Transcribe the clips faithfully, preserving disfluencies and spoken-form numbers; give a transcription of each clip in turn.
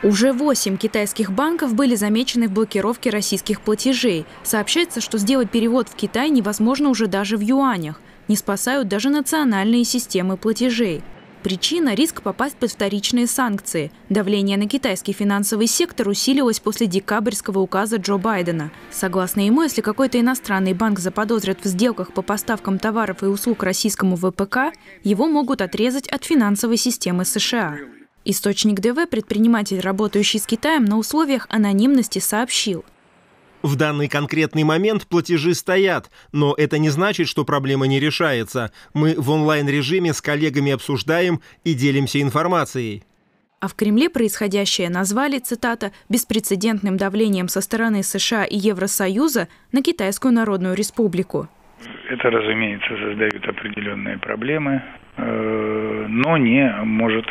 Уже восемь китайских банков были замечены в блокировке российских платежей. Сообщается, что сделать перевод в Китай невозможно уже даже в юанях. Не спасают даже национальные системы платежей. Причина – риск попасть под вторичные санкции. Давление на китайский финансовый сектор усилилось после декабрьского указа Джо Байдена. Согласно ему, если какой-то иностранный банк заподозрят в сделках по поставкам товаров и услуг российскому вэ пэ ка, его могут отрезать от финансовой системы США. Источник дэ вэ, предприниматель, работающий с Китаем, на условиях анонимности сообщил: в данный конкретный момент платежи стоят, но это не значит, что проблема не решается. Мы в онлайн-режиме с коллегами обсуждаем и делимся информацией. А в Кремле происходящее назвали, цитата, «беспрецедентным давлением со стороны США и Евросоюза на Китайскую Народную Республику». Это, разумеется, создает определенные проблемы, но не может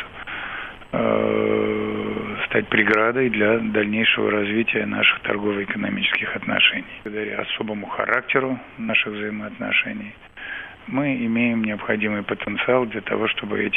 стать преградой для дальнейшего развития наших торгово-экономических отношений. Благодаря особому характеру наших взаимоотношений мы имеем необходимый потенциал для того, чтобы эти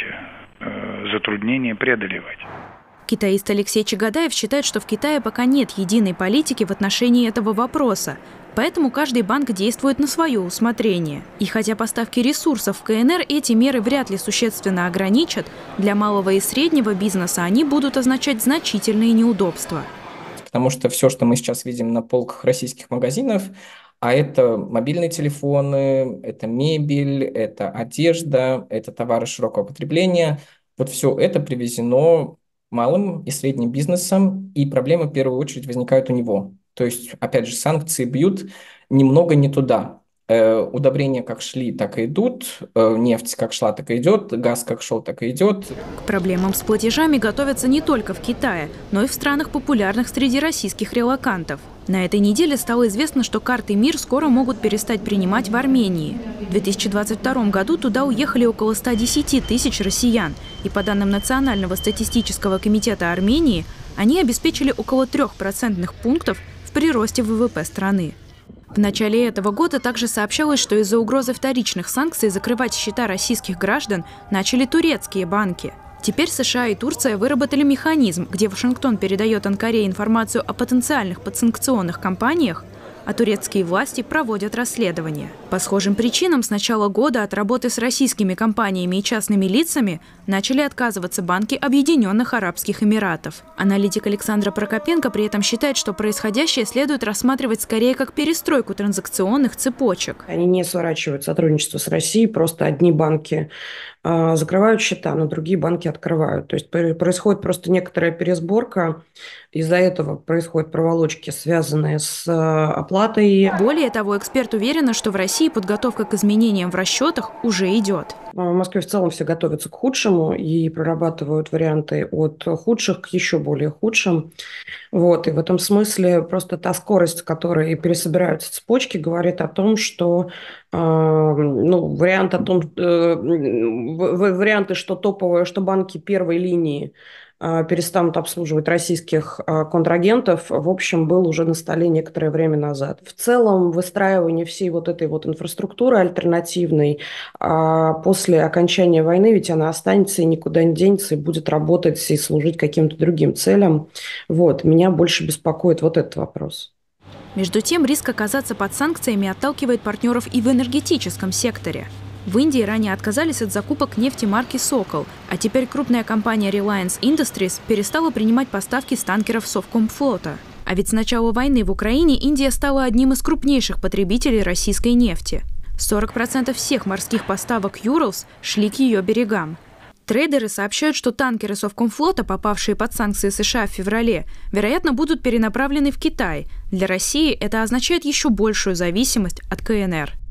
э, затруднения преодолевать. Китаист Алексей Чагадаев считает, что в Китае пока нет единой политики в отношении этого вопроса. Поэтому каждый банк действует на свое усмотрение. И хотя поставки ресурсов в ка эн эр эти меры вряд ли существенно ограничат, для малого и среднего бизнеса они будут означать значительные неудобства. Потому что все, что мы сейчас видим на полках российских магазинов, а это мобильные телефоны, это мебель, это одежда, это товары широкого потребления, вот все это привезено малым и средним бизнесом, и проблемы в первую очередь возникают у него. То есть, опять же, санкции бьют немного не туда. Э, удобрения как шли, так и идут, э, нефть как шла, так и идет, газ как шел, так и идет. К проблемам с платежами готовятся не только в Китае, но и в странах, популярных среди российских релокантов. На этой неделе стало известно, что карты МИР скоро могут перестать принимать в Армении. В две тысячи двадцать втором году туда уехали около ста десяти тысяч россиян. И по данным Национального статистического комитета Армении, они обеспечили около трёх процентных пунктов в приросте вэ вэ пэ страны. В начале этого года также сообщалось, что из-за угрозы вторичных санкций закрывать счета российских граждан начали турецкие банки. Теперь США и Турция выработали механизм, где Вашингтон передает Анкаре информацию о потенциальных подсанкционных компаниях, а турецкие власти проводят расследование. По схожим причинам с начала года от работы с российскими компаниями и частными лицами начали отказываться банки Объединенных Арабских Эмиратов. Аналитик Александра Прокопенко при этом считает, что происходящее следует рассматривать скорее как перестройку транзакционных цепочек. Они не сворачивают сотрудничество с Россией, просто одни банки э, закрывают счета, но другие банки открывают. То есть происходит просто некоторая пересборка. Из-за этого происходят проволочки, связанные с оплатой. Более того, эксперт уверена, что в России подготовка к изменениям в расчетах уже идет. В Москве в целом все готовятся к худшему и прорабатывают варианты от худших к еще более худшим. Вот. И в этом смысле просто та скорость, с которой пересобираются цепочки, говорит о том, что э, ну, вариант о том, э, варианты, что топовые, что банки первой линии перестанут обслуживать российских контрагентов, в общем, был уже на столе некоторое время назад. В целом, выстраивание всей вот этой вот инфраструктуры альтернативной после окончания войны, ведь она останется и никуда не денется, и будет работать и служить каким-то другим целям. Вот. Меня больше беспокоит вот этот вопрос. Между тем, риск оказаться под санкциями отталкивает партнеров и в энергетическом секторе. В Индии ранее отказались от закупок нефти марки «Сокол», а теперь крупная компания Reliance Industries перестала принимать поставки с танкеров Совкомфлота. А ведь с начала войны в Украине Индия стала одним из крупнейших потребителей российской нефти. сорок процентов всех морских поставок «Юралс» шли к ее берегам. Трейдеры сообщают, что танкеры Совкомфлота, попавшие под санкции США в феврале, вероятно, будут перенаправлены в Китай. Для России это означает еще большую зависимость от ка эн эр.